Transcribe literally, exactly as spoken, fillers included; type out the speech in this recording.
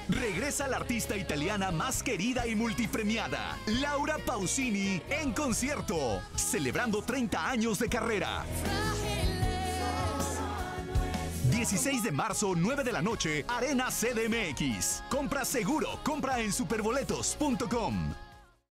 Regresa la artista italiana más querida y multipremiada, Laura Pausini, en concierto, celebrando treinta años de carrera. dieciséis de marzo, nueve de la noche, Arena C D M X. Compra seguro, compra en superboletos punto com.